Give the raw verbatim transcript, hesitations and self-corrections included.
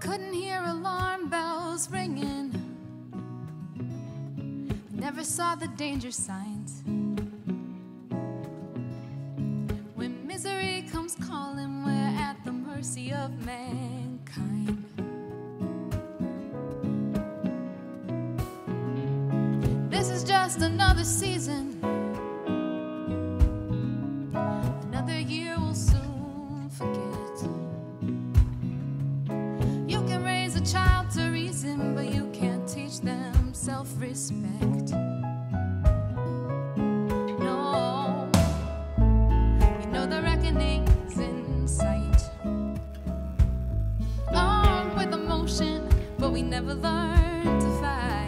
couldn't hear alarm bells ringing. We never saw the danger signs. When misery comes calling, we're at the mercy of mankind. This is just another season. Another year will soon forget. You can raise a child to reason, but you can't teach them self-respect. No, you know the reckoning's in sight. Armed with emotion, but we never learn to fight.